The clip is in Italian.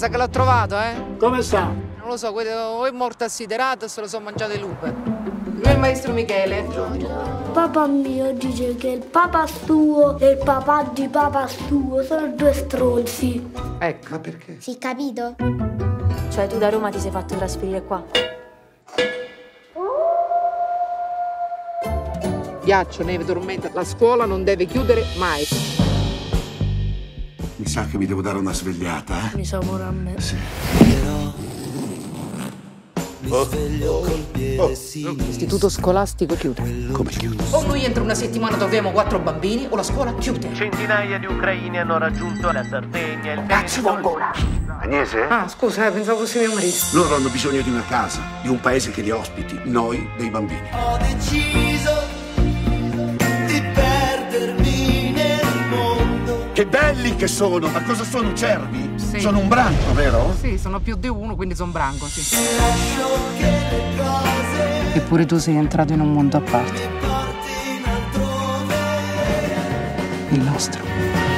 sa che l'ho trovato, Come sa? Non lo so, o è morto assiderato o se lo sono mangiate lupe. Lui è il maestro Michele. Papà mio dice che il papà suo e il papà di papà suo sono due stronzi. Ecco. Ma perché? Sì, capito? Cioè tu da Roma ti sei fatto trasferire qua? Ghiaccio, neve, tormenta. La scuola non deve chiudere mai. Mi sa che mi devo dare una svegliata, Mi sa pure a me. Sì. L'istituto scolastico chiude. Come chiudo? O noi entro una settimana troviamo 4 bambini o la scuola chiude. Centinaia di ucraini hanno raggiunto la Sardegna, il Cazzo ancora. Agnese? Ah, scusa, pensavo fosse mio marito. Loro hanno bisogno di una casa, di un paese che li ospiti, noi dei bambini. Ho deciso di perdermi nel mondo. Che belli che sono! Ma cosa sono, cervi? Sì. Sono un branco, vero? Sì, sono più di uno, quindi sono branco, sì. Lascio che le cose Eppure tu sei entrato in un mondo a parte. mi portino altrove. Il nostro.